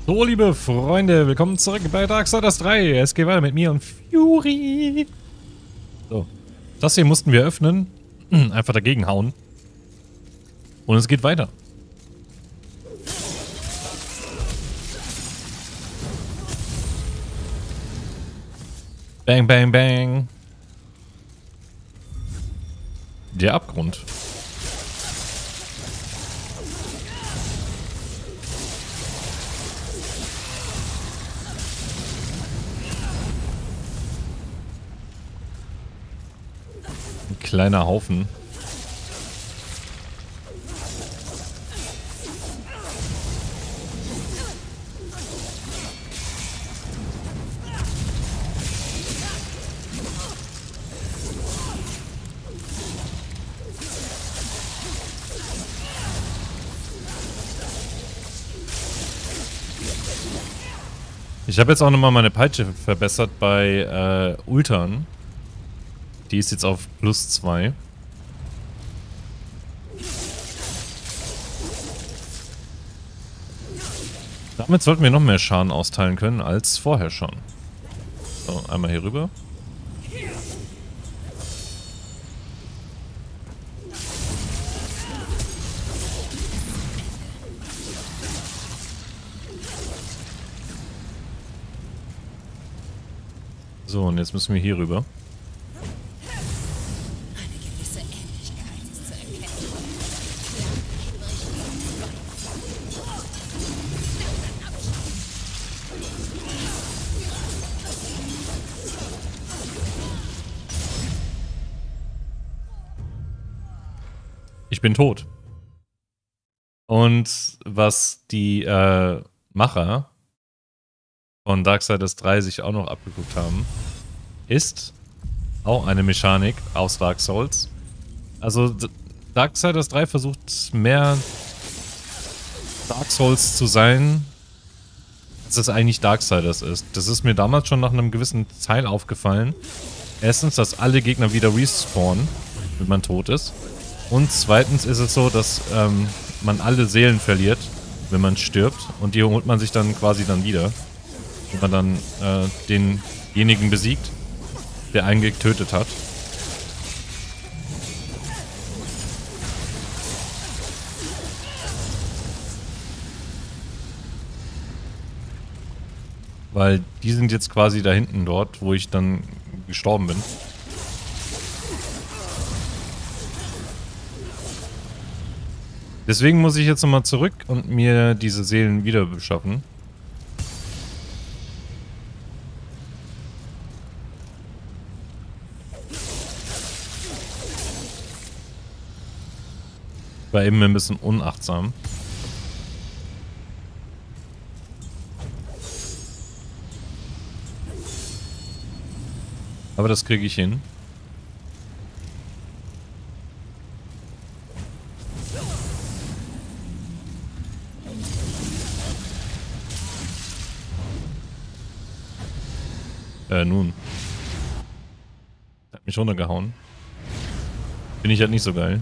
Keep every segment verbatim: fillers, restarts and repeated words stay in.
So, liebe Freunde, willkommen zurück bei Darksiders drei. Es geht weiter mit mir und Fury. So, das hier mussten wir öffnen. Einfach dagegen hauen. Und es geht weiter. Bang, bang, bang. Der Abgrund. Ein kleiner Haufen. Ich habe jetzt auch nochmal meine Peitsche verbessert bei äh, Ultern. Die ist jetzt auf plus zwei. Damit sollten wir noch mehr Schaden austeilen können als vorher schon. So, einmal hier rüber. So, und jetzt müssen wir hier rüber. Eine gewisse Ähnlichkeit ist zu erkennen. Ich bin tot. Und was die äh, Macher von Darksiders drei sich auch noch abgeguckt haben, ist auch eine Mechanik aus Dark Souls. Also Darksiders drei versucht mehr Dark Souls zu sein, als es eigentlich Darksiders ist. Das ist mir damals schon nach einem gewissen Teil aufgefallen. Erstens, dass alle Gegner wieder respawnen, wenn man tot ist. Und zweitens ist es so, dass ähm, man alle Seelen verliert, wenn man stirbt. Und die holt man sich dann quasi dann wieder. Wenn man dann äh, denjenigen besiegt, der einen getötet hat. Weil die sind jetzt quasi da hinten dort, wo ich dann gestorben bin. Deswegen muss ich jetzt nochmal zurück und mir diese Seelen wieder beschaffen. War eben ein bisschen unachtsam. Aber das kriege ich hin. Äh, nun. Hat mich runtergehauen. Finde ich halt nicht so geil.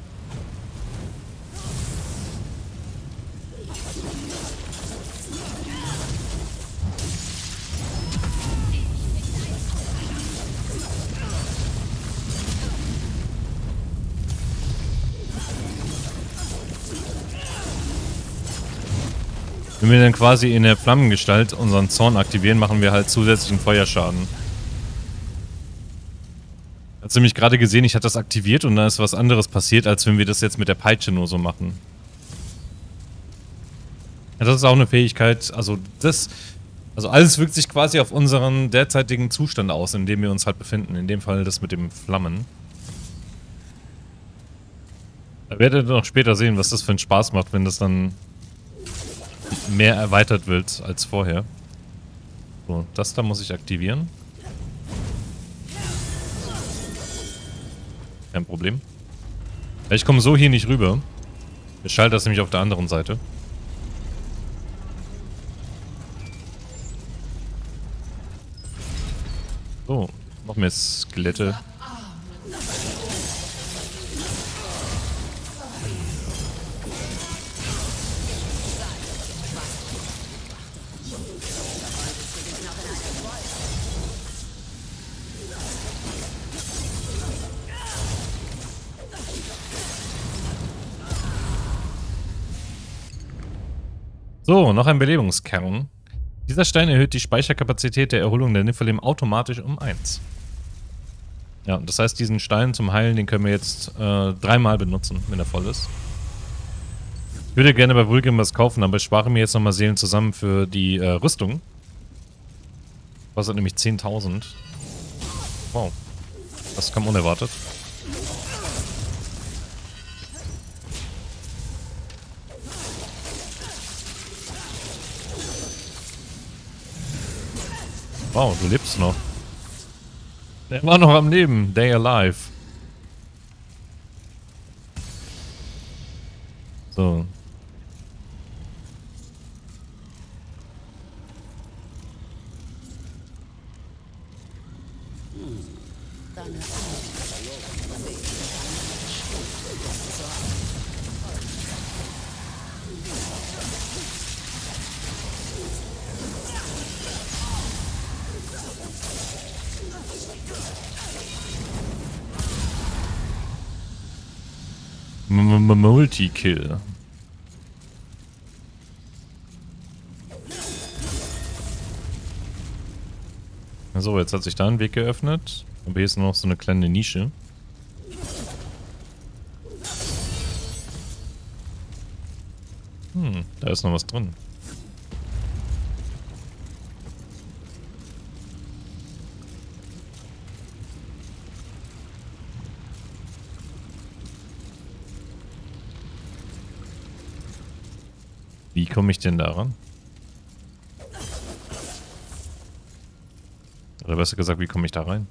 Wenn wir dann quasi in der Flammengestalt unseren Zorn aktivieren, machen wir halt zusätzlichen Feuerschaden. Hast du nämlich gerade gesehen, ich hatte das aktiviert und da ist was anderes passiert, als wenn wir das jetzt mit der Peitsche nur so machen. Ja, das ist auch eine Fähigkeit, also das... Also alles wirkt sich quasi auf unseren derzeitigen Zustand aus, in dem wir uns halt befinden. In dem Fall das mit dem Flammen. Da werdet ihr noch später sehen, was das für einen Spaß macht, wenn das dann mehr erweitert wird als vorher. So, das da muss ich aktivieren. Kein Problem. Ich komme so hier nicht rüber. Der Schalter ist nämlich auf der anderen Seite. So, noch mehr Skelette. So, noch ein Belebungskern. Dieser Stein erhöht die Speicherkapazität der Erholung der Nephilim automatisch um eins. Ja, das heißt, diesen Stein zum Heilen, den können wir jetzt äh, dreimal benutzen, wenn er voll ist. Ich würde gerne bei Vulgrim was kaufen, aber ich spare mir jetzt nochmal Seelen zusammen für die äh, Rüstung. Kostet nämlich zehntausend. Wow. Das kam unerwartet. Wow, du lebst noch. Der war noch am Leben. Day alive. So. Multi-Kill. So, jetzt hat sich da ein Weg geöffnet. Aber hier ist nur noch so eine kleine Nische. Hm, da ist noch was drin. Wie komme ich denn daran? Oder besser gesagt, wie komme ich da rein?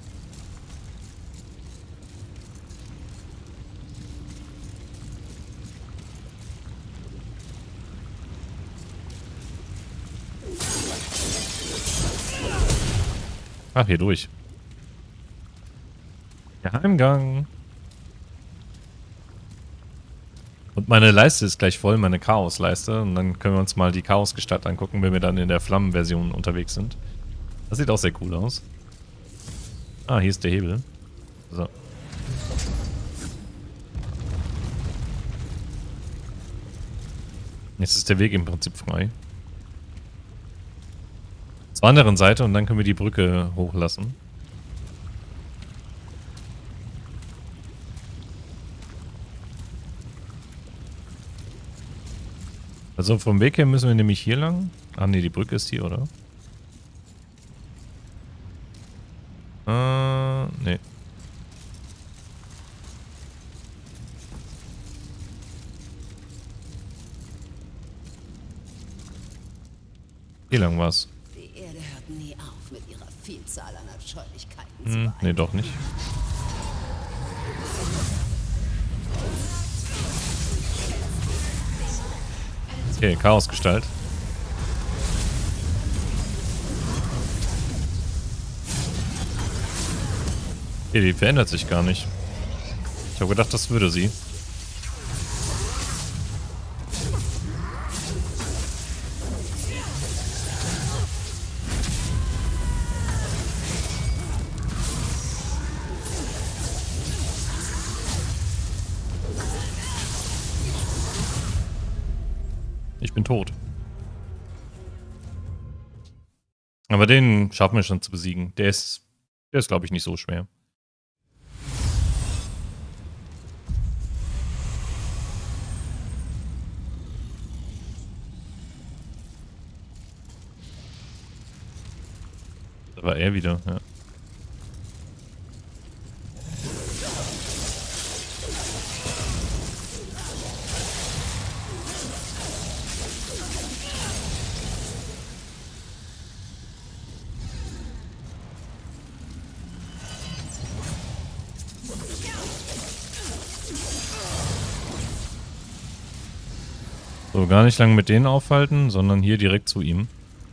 Ach, hier durch. Geheimgang. Und meine Leiste ist gleich voll, meine Chaos-Leiste. Und dann können wir uns mal die Chaos-Gestalt angucken, wenn wir dann in der Flammen-Version unterwegs sind. Das sieht auch sehr cool aus. Ah, hier ist der Hebel. So. Jetzt ist der Weg im Prinzip frei. Zur anderen Seite und dann können wir die Brücke hochlassen. Also vom Weg her müssen wir nämlich hier lang. Ah ne, die Brücke ist hier, oder? Äh, ne. Hier lang war's. Die Erde hört nie auf mit ihrer Vielzahl an Abscheulichkeiten zu Hm, ne, doch nicht. Okay, Chaosgestalt. Okay, die verändert sich gar nicht. Ich habe gedacht, das würde sie. Ich bin tot. Aber den schaffen wir schon zu besiegen. Der ist, der ist, glaube ich, nicht so schwer. Da war er wieder, ja. So, gar nicht lange mit denen aufhalten, sondern hier direkt zu ihm.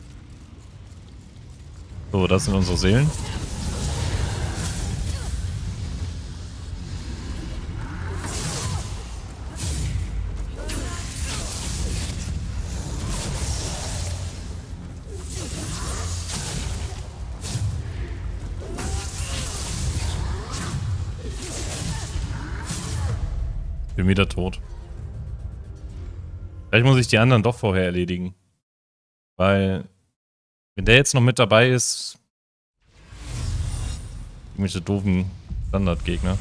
So, das sind unsere Seelen. Bin wieder tot. Vielleicht muss ich die anderen doch vorher erledigen. Weil, wenn der jetzt noch mit dabei ist, irgendwelche doofen Standardgegner.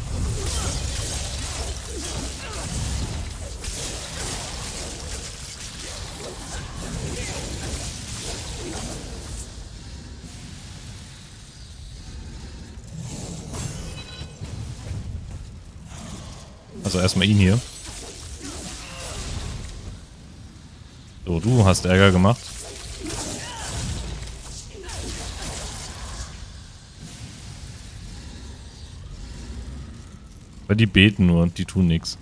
Also erstmal ihn hier. So, du hast Ärger gemacht. Weil die beten nur und die tun nichts.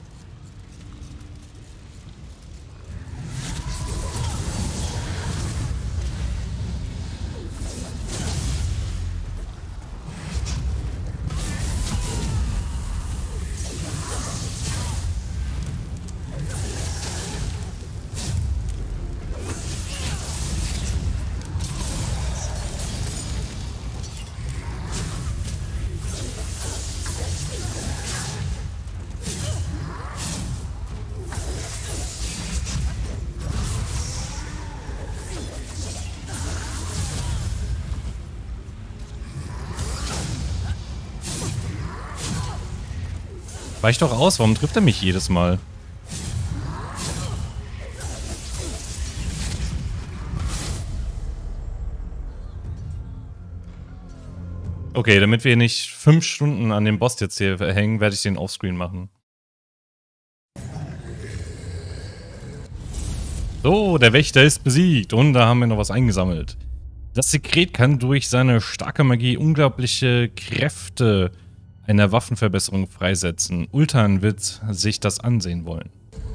Weich doch aus, warum trifft er mich jedes Mal? Okay, damit wir nicht fünf Stunden an dem Boss jetzt hier hängen, werde ich den offscreen machen. So, der Wächter ist besiegt und da haben wir noch was eingesammelt. Das Sekret kann durch seine starke Magie unglaubliche Kräfte einer Waffenverbesserung freisetzen. Ultan wird sich das ansehen wollen.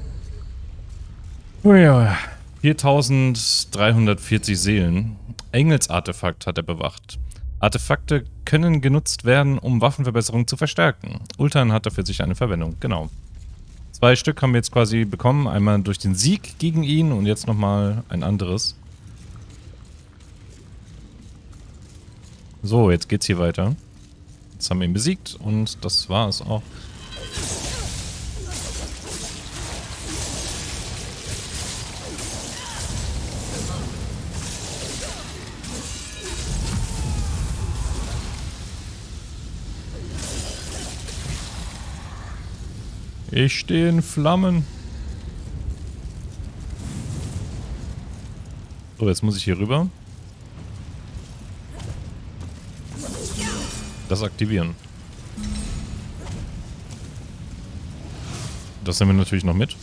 Oh ja, viertausenddreihundertvierzig Seelen. Engelsartefakt hat er bewacht. Artefakte können genutzt werden, um Waffenverbesserungen zu verstärken. Ultan hat dafür sicher eine Verwendung, genau. Zwei Stück haben wir jetzt quasi bekommen. Einmal durch den Sieg gegen ihn und jetzt nochmal ein anderes. So, jetzt geht's hier weiter. Jetzt haben wir ihn besiegt und das war es auch. Ich stehe in Flammen. So, jetzt muss ich hier rüber. Das aktivieren. Das nehmen wir natürlich noch mit.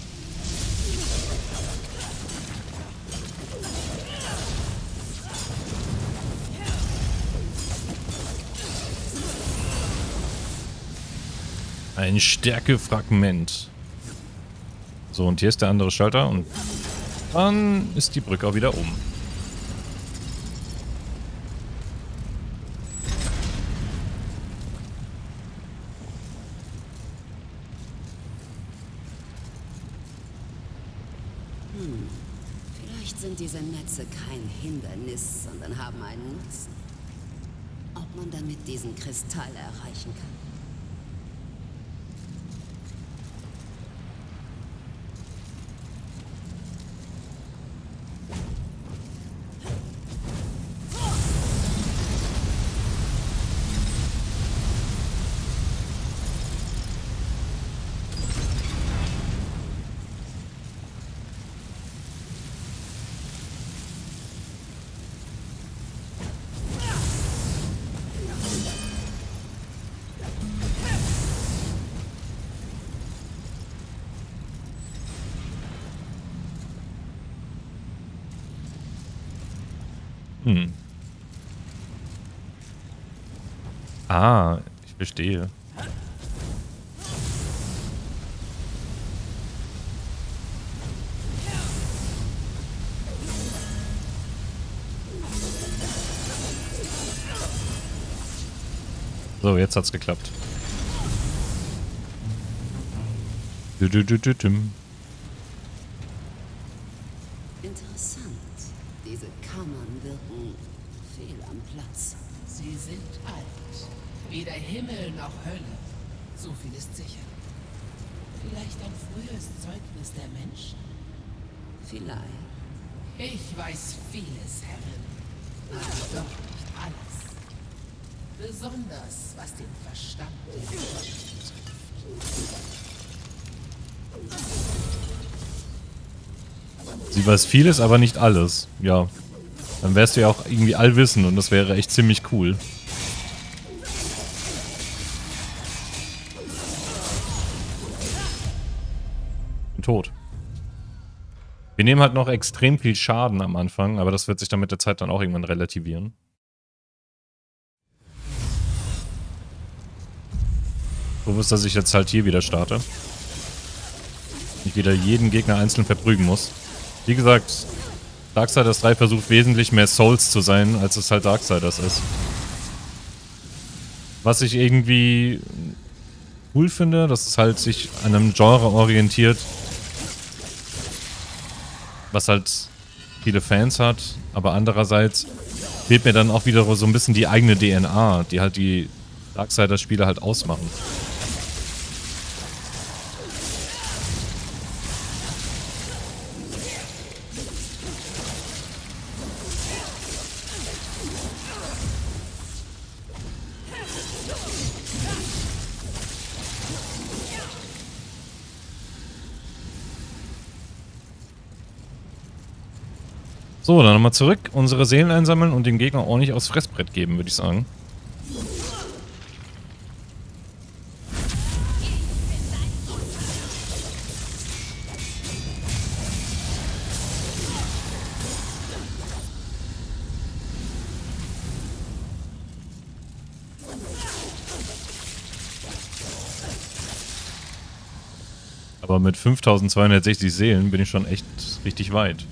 Ein Stärkefragment. So, und hier ist der andere Schalter und dann ist die Brücke auch wieder oben. Hm. Vielleicht sind diese Netze kein Hindernis, sondern haben einen Nutzen. Ob man damit diesen Kristall erreichen kann? Hm. Ah, ich verstehe. So, jetzt hat's geklappt. Du, du, du, du, du. Interessant. Diese Kammern wirken fehl am Platz. Sie sind alt. Weder Himmel noch Hölle. So viel ist sicher. Vielleicht ein frühes Zeugnis der Menschen. Vielleicht. Ich weiß vieles, Herrin, aber doch nicht alles. Besonders was den Verstand betrifft. Sie weiß vieles, aber nicht alles. Ja. Dann wärst du ja auch irgendwie allwissend und das wäre echt ziemlich cool. Bin tot. Wir nehmen halt noch extrem viel Schaden am Anfang, aber das wird sich dann mit der Zeit dann auch irgendwann relativieren. Bewusst, dass ich jetzt halt hier wieder starte. Ich wieder jeden Gegner einzeln verprügen muss. Wie gesagt, Darksiders drei versucht wesentlich mehr Souls zu sein, als es halt Darksiders ist. Was ich irgendwie cool finde, dass es halt sich an einem Genre orientiert, was halt viele Fans hat, aber andererseits fehlt mir dann auch wieder so ein bisschen die eigene D N A, die halt die Darksiders-Spiele halt ausmachen. So, dann nochmal zurück, unsere Seelen einsammeln und dem Gegner ordentlich aufs Fressbrett geben, würde ich sagen. Aber mit fünftausendzweihundertsechzig Seelen bin ich schon echt richtig weit.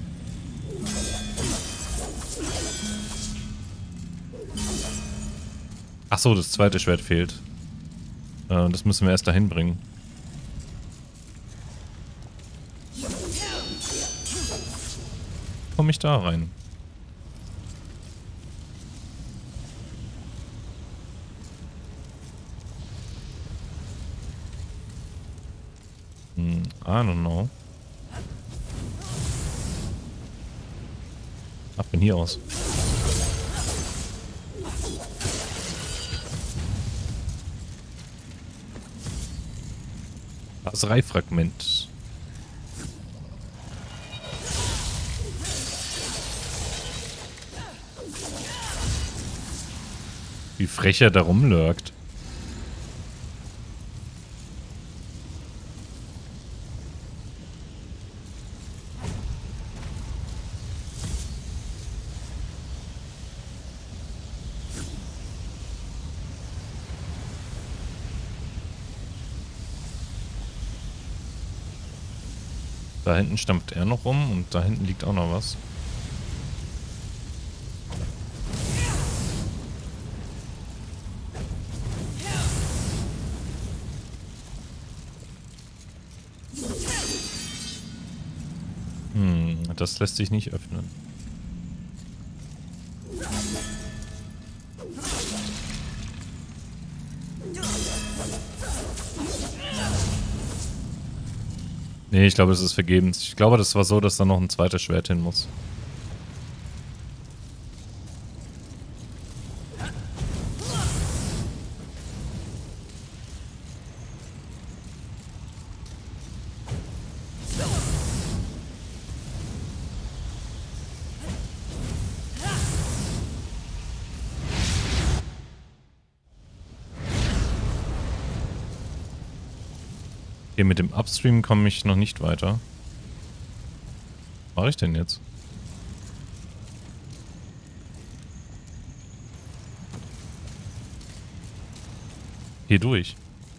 Ach so, das zweite Schwert fehlt. Äh, das müssen wir erst dahin bringen. Komme ich da rein? Hm, I don't know. Ach, bin hier aus. Das Reifragment. Wie frech er da rumlurkt. Da hinten stampft er noch rum und da hinten liegt auch noch was. Hm, das lässt sich nicht öffnen. Nee, ich glaube, es ist vergebens. Ich glaube, das war so, dass da noch ein zweites Schwert hin muss. Okay, mit dem Upstream komme ich noch nicht weiter. Was mache ich denn jetzt? Hier durch.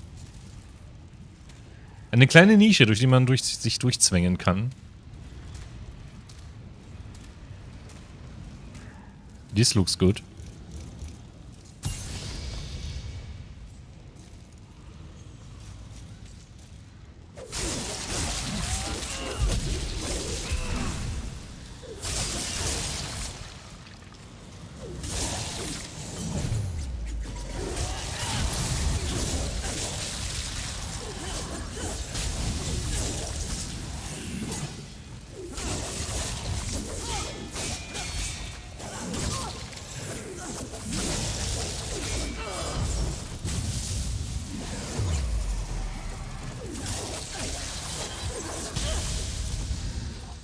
Eine kleine Nische, durch die man durch, sich durchzwängen kann. This looks good.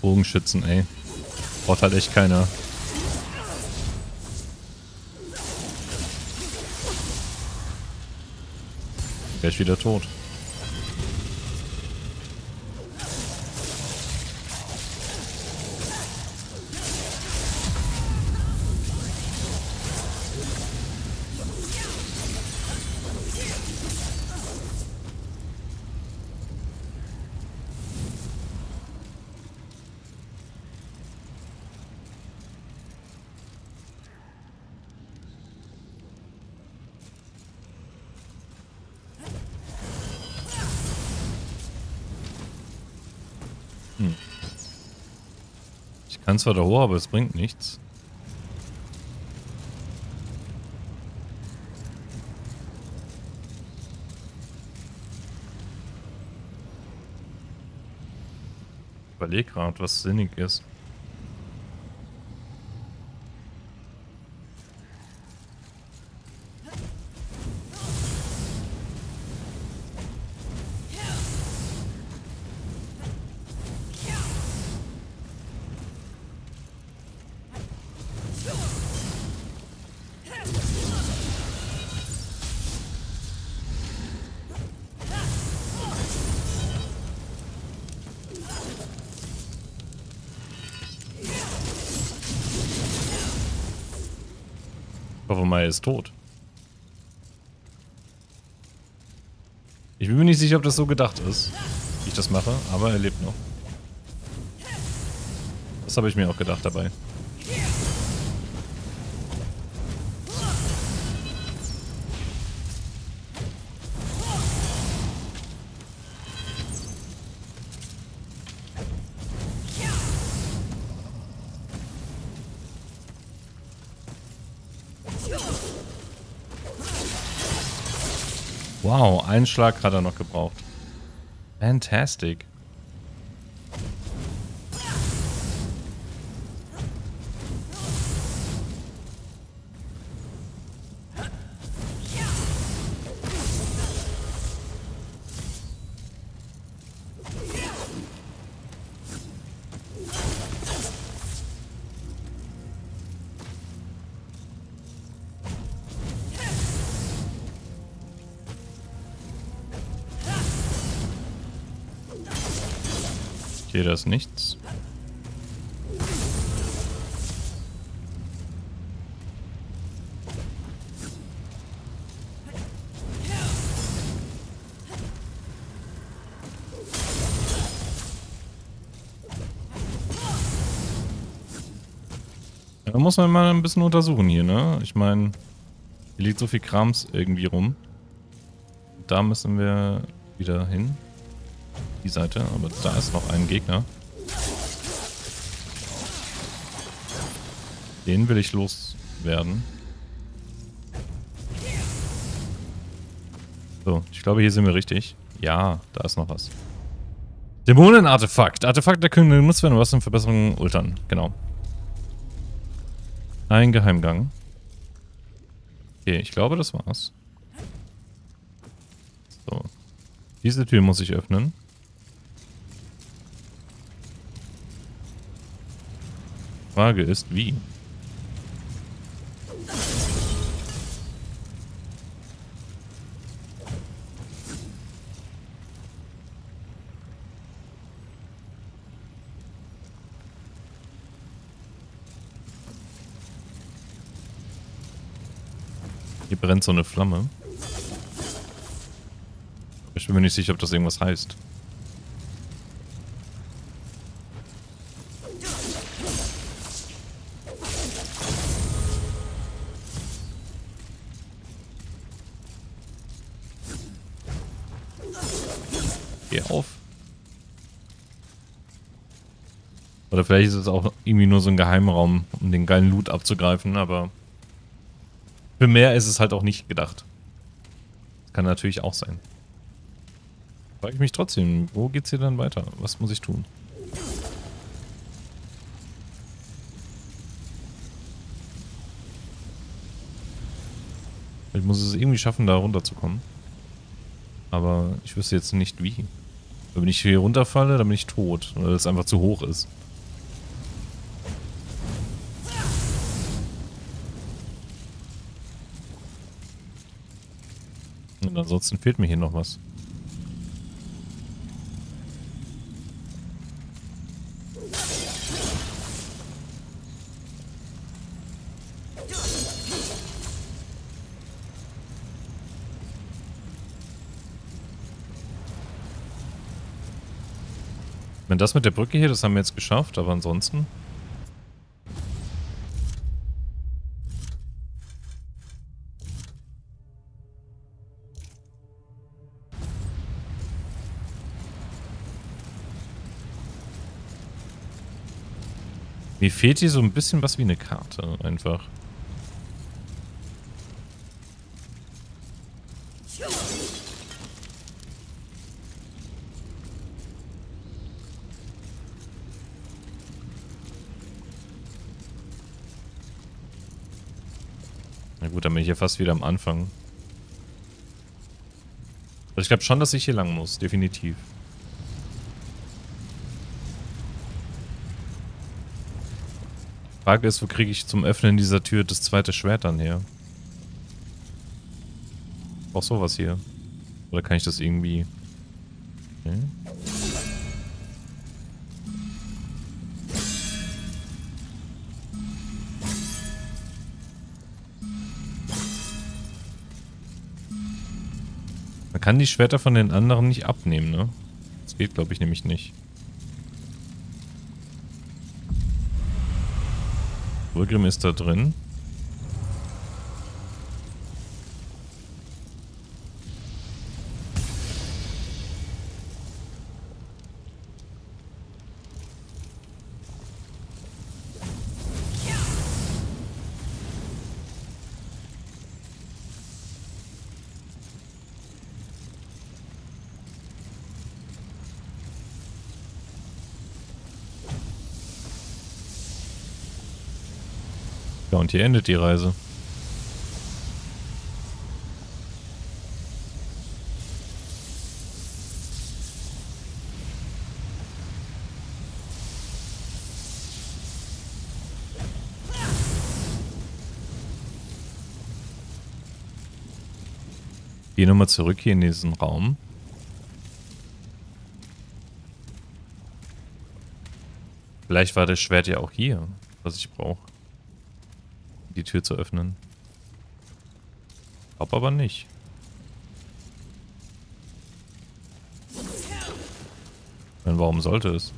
Bogenschützen, ey. Braucht halt echt keiner. Wäre ich wieder tot. Hm. Ich kann zwar da hoch, aber es bringt nichts. Ich überlege gerade, was sinnig ist. Ich hoffe mal, er ist tot. Ich bin mir nicht sicher, ob das so gedacht ist, wie ich das mache, aber er lebt noch. Das habe ich mir auch gedacht dabei. Wow, einen Schlag hat er noch gebraucht. Fantastic. Hier, da ist nichts. Da muss man mal ein bisschen untersuchen hier, ne? Ich meine, hier liegt so viel Krams irgendwie rum. Da müssen wir wieder hin. Die Seite, aber da ist noch ein Gegner. Den will ich loswerden. So, ich glaube, hier sind wir richtig. Ja, da ist noch was. Dämonen-Artefakt. Artefakt, der können genutzt werden, was in Verbesserungen ultern. Genau. Ein Geheimgang. Okay, ich glaube, das war's. So. Diese Tür muss ich öffnen. Frage ist, wie? Hier brennt so eine Flamme. Ich bin mir nicht sicher, ob das irgendwas heißt. Geh auf. Oder vielleicht ist es auch irgendwie nur so ein Geheimraum, um den geilen Loot abzugreifen, aber für mehr ist es halt auch nicht gedacht. Das kann natürlich auch sein. Frage ich mich trotzdem, wo geht's hier dann weiter? Was muss ich tun? Ich muss es irgendwie schaffen, da runterzukommen. Aber ich wüsste jetzt nicht wie. Wenn ich hier runterfalle, dann bin ich tot, weil es einfach zu hoch ist. Und ansonsten fehlt mir hier noch was. Wenn das mit der Brücke hier, das haben wir jetzt geschafft, aber ansonsten... Mir fehlt hier so ein bisschen was wie eine Karte, einfach. Na gut, dann bin ich hier fast wieder am Anfang. Also ich glaube schon, dass ich hier lang muss, definitiv. Die Frage ist, wo kriege ich zum Öffnen dieser Tür das zweite Schwert dann her? Ich brauche sowas hier. Oder kann ich das irgendwie... Okay. Man kann die Schwerter von den anderen nicht abnehmen, ne? Das geht, glaube ich, nämlich nicht. Vulgrim ist da drin. Ja, und hier endet die Reise. Geh nochmal zurück hier in diesen Raum. Vielleicht war das Schwert ja auch hier, was ich brauche. Die Tür zu öffnen. Glaub aber nicht. Dann warum sollte es?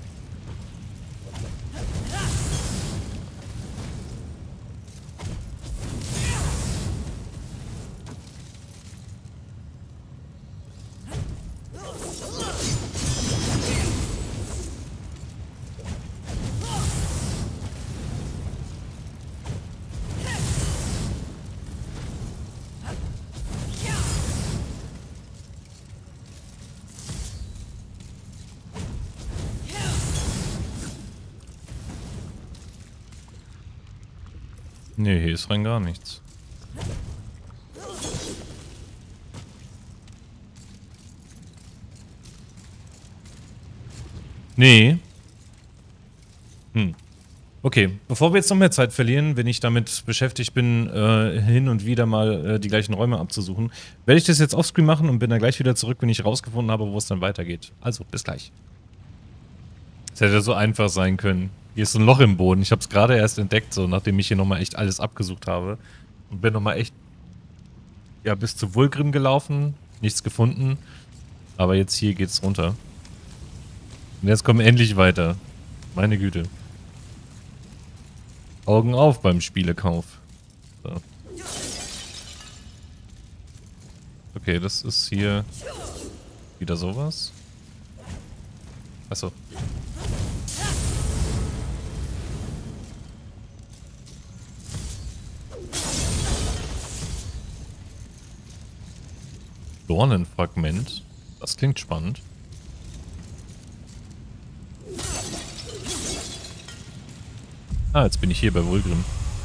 Nee, hier ist rein gar nichts. Nee. Hm. Okay, bevor wir jetzt noch mehr Zeit verlieren, wenn ich damit beschäftigt bin, äh, hin und wieder mal äh, die gleichen Räume abzusuchen, werde ich das jetzt offscreen machen und bin dann gleich wieder zurück, wenn ich rausgefunden habe, wo es dann weitergeht. Also, bis gleich. Es hätte so einfach sein können. Hier ist so ein Loch im Boden. Ich habe es gerade erst entdeckt, so nachdem ich hier nochmal echt alles abgesucht habe. Und bin nochmal echt ja, bis zu Vulgrim gelaufen. Nichts gefunden. Aber jetzt hier geht's runter. Und jetzt kommen wir endlich weiter. Meine Güte. Augen auf beim Spielekauf. So. Okay, das ist hier wieder sowas. Achso. Dornenfragment. Das klingt spannend. Ah, jetzt bin ich hier bei Vulgrim.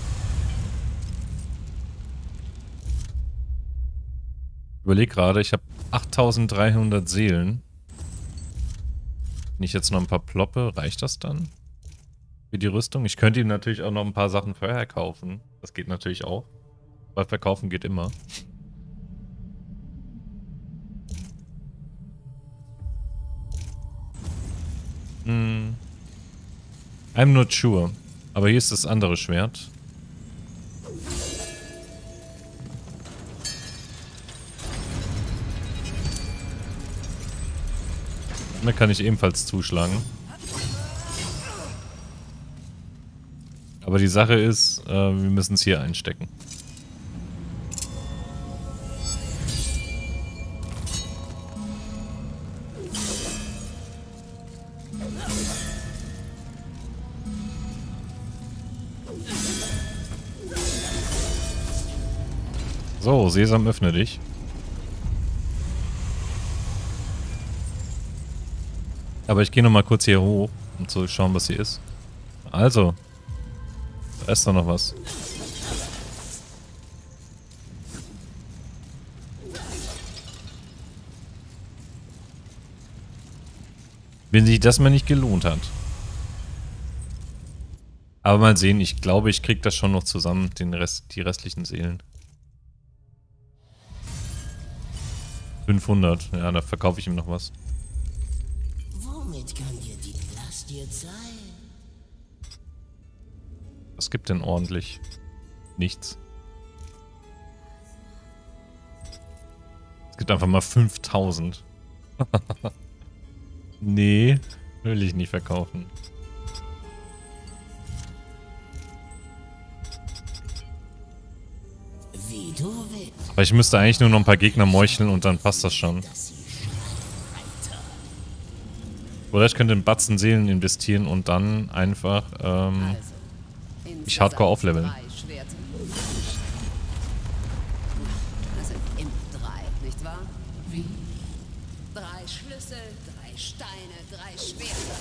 Ich überlege gerade, ich habe achttausenddreihundert Seelen. Wenn ich jetzt noch ein paar ploppe, reicht das dann? Für die Rüstung? Ich könnte ihm natürlich auch noch ein paar Sachen vorher kaufen. Das geht natürlich auch. Weil verkaufen geht immer. Hm. I'm not sure. Aber hier ist das andere Schwert. Da kann ich ebenfalls zuschlagen. Aber die Sache ist, äh, wir müssen es hier einstecken. So, Sesam, öffne dich. Aber ich gehe noch mal kurz hier hoch, um zu schauen, was hier ist. Also, da ist doch noch was. Wenn sich das mal nicht gelohnt hat. Aber mal sehen, ich glaube, ich krieg das schon noch zusammen, den Rest, die restlichen Seelen. fünfhundert, ja, da verkaufe ich ihm noch was. Womit kann dir die Plastie sein? Was gibt denn ordentlich? Nichts. Es gibt einfach mal fünftausend. Nee, will ich nicht verkaufen. Wie du willst. Aber ich müsste eigentlich nur noch ein paar Gegner meucheln und dann passt das schon. Oder ich könnte in Batzen Seelen investieren und dann einfach ähm, mich hardcore aufleveln. Das sind immer drei, nicht wahr? Wie? Drei Schlüssel, drei Steine, drei Schwerter.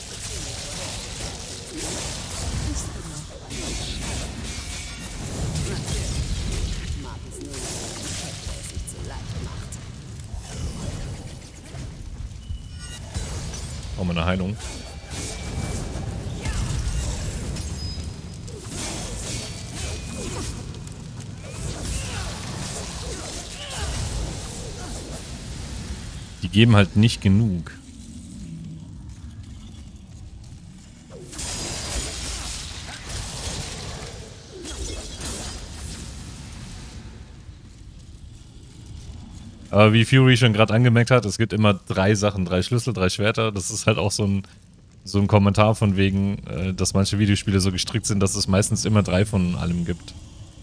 Bist du noch? Natürlich. Mag es nur, dass es sich zu leicht macht. Oh, meine Heilung. Die geben halt nicht genug. Aber wie Fury schon gerade angemerkt hat, es gibt immer drei Sachen, drei Schlüssel, drei Schwerter. Das ist halt auch so ein, so ein Kommentar von wegen, äh, dass manche Videospiele so gestrickt sind, dass es meistens immer drei von allem gibt.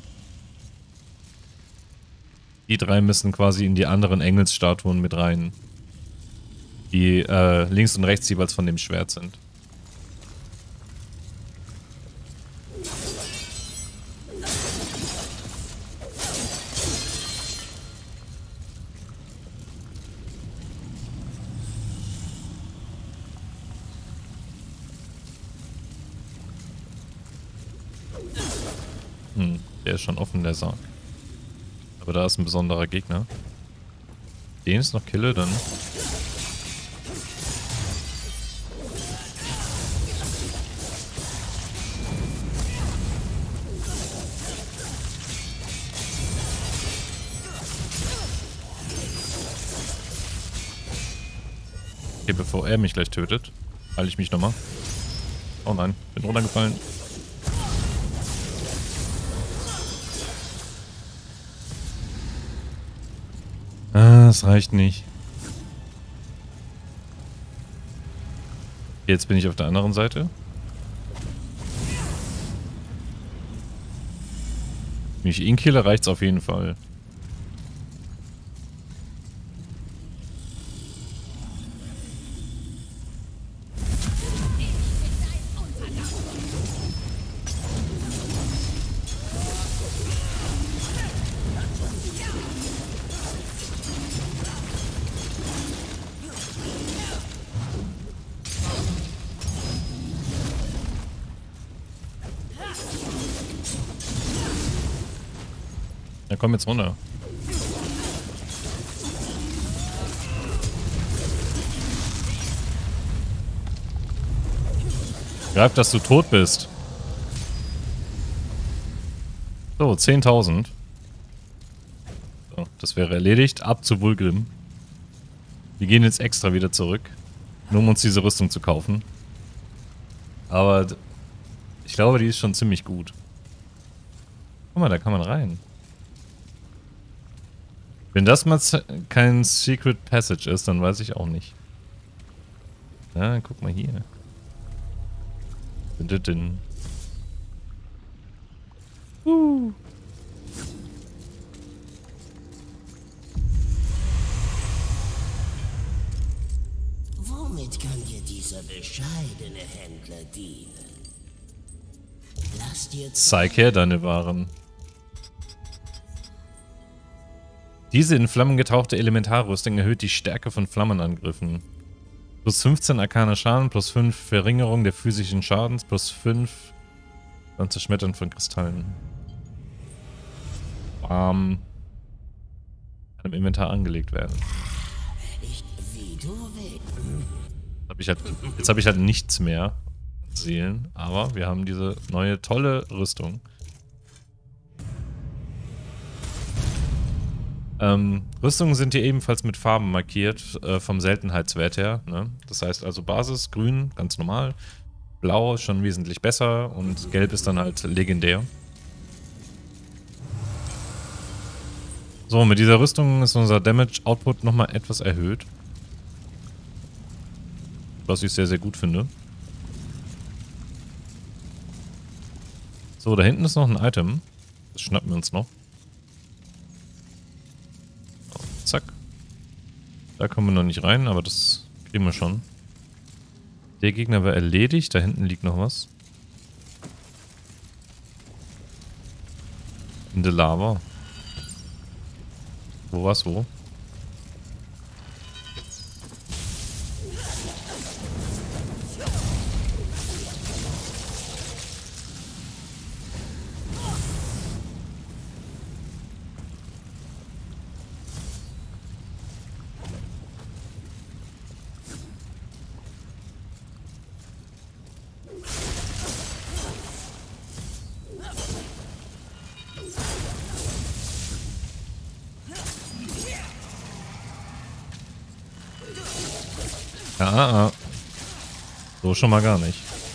Die drei müssen quasi in die anderen Engelsstatuen mit rein. Die äh, links und rechts jeweils von dem Schwert sind. Hm, der ist schon offen, der Sarg. Aber da ist ein besonderer Gegner. Den ist noch kille, dann. Okay, bevor er mich gleich tötet, heile ich mich nochmal. Oh nein, bin runtergefallen. Ah, das reicht nicht. Jetzt bin ich auf der anderen Seite. Wenn ich ihn kille, reicht's auf jeden Fall. Ja, komm jetzt runter. Greif, dass du tot bist. So, zehntausend. So, das wäre erledigt. Ab zu Vulgrim. Wir gehen jetzt extra wieder zurück. Nur um uns diese Rüstung zu kaufen. Aber ich glaube, die ist schon ziemlich gut. Guck mal, da kann man rein. Wenn das mal kein Secret Passage ist, dann weiß ich auch nicht. Ja, guck mal hier. Uh. Womit kann dir dieser bescheidene Händler dienen? Lass dir Zeig her deine Waren. Diese in Flammen getauchte Elementarrüstung erhöht die Stärke von Flammenangriffen. Plus fünfzehn arkaner Schaden, plus fünf Verringerung der physischen Schadens, plus fünf dann Zerschmettern von Kristallen. Bam. Kann im Inventar angelegt werden. Ich, wie du willst. Hab ich halt, jetzt habe ich halt nichts mehr an Seelen, aber wir haben diese neue tolle Rüstung. Ähm, Rüstungen sind hier ebenfalls mit Farben markiert, äh, vom Seltenheitswert her. Ne? Das heißt also Basis, grün, ganz normal. Blau ist schon wesentlich besser und gelb ist dann halt legendär. So, mit dieser Rüstung ist unser Damage Output nochmal etwas erhöht. Was ich sehr, sehr gut finde. So, da hinten ist noch ein Item. Das schnappen wir uns noch. So, zack. Da kommen wir noch nicht rein, aber das kriegen wir schon. Der Gegner war erledigt. Da hinten liegt noch was. In der Lava. Wo war's wo? Ja, ah, ah. So schon mal gar nicht.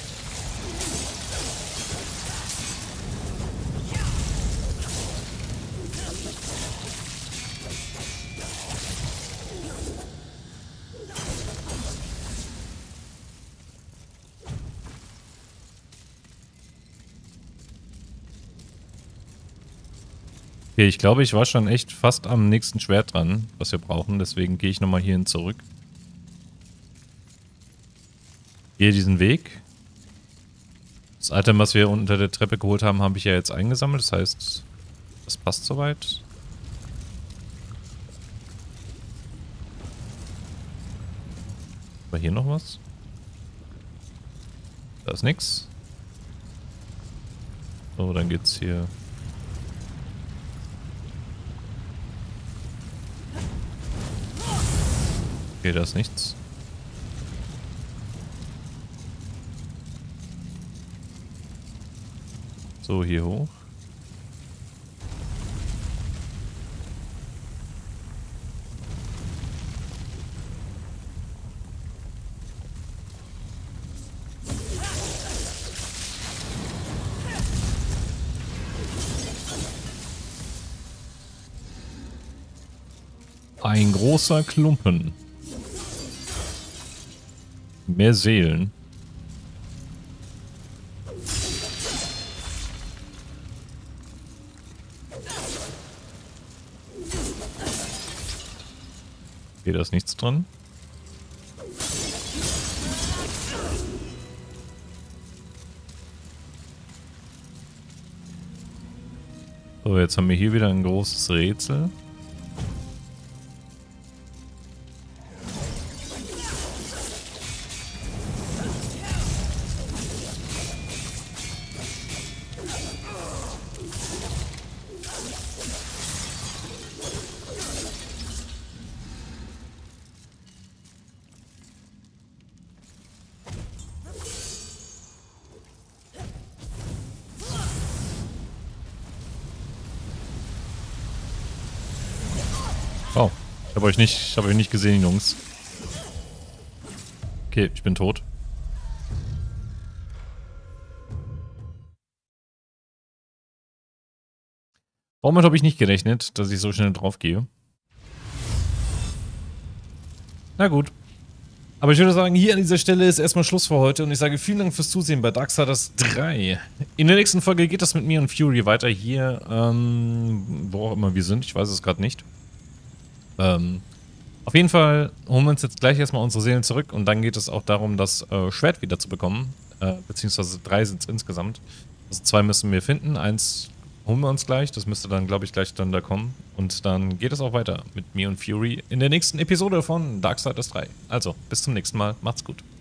Okay, ich glaube, ich war schon echt fast am nächsten Schwert dran, was wir brauchen. Deswegen gehe ich nochmal hierhin zurück. Hier diesen Weg. Das Item, was wir unter der Treppe geholt haben, habe ich ja jetzt eingesammelt. Das heißt, das passt soweit. War hier noch was? Da ist nix. So, dann geht's hier. Okay, da ist nichts. So, hier hoch. Ein großer Klumpen. Mehr Seelen. Okay, da ist nichts dran. So, jetzt haben wir hier wieder ein großes Rätsel. Oh, ich habe euch nicht, ich habe euch nicht gesehen, Jungs. Okay, ich bin tot. Womit habe ich nicht gerechnet, dass ich so schnell drauf gehe. Na gut. Aber ich würde sagen, hier an dieser Stelle ist erstmal Schluss für heute und ich sage vielen Dank fürs Zusehen bei Darksiders drei. In der nächsten Folge geht das mit mir und Fury weiter hier, ähm, wo auch immer wir sind, ich weiß es gerade nicht. Ähm, auf jeden Fall holen wir uns jetzt gleich erstmal unsere Seelen zurück und dann geht es auch darum, das äh, Schwert wieder zu bekommen, äh, beziehungsweise drei sind es insgesamt. Also zwei müssen wir finden, eins holen wir uns gleich, das müsste dann, glaube ich, gleich dann da kommen. Und dann geht es auch weiter mit mir und Fury in der nächsten Episode von Darksiders drei. Also, bis zum nächsten Mal, macht's gut.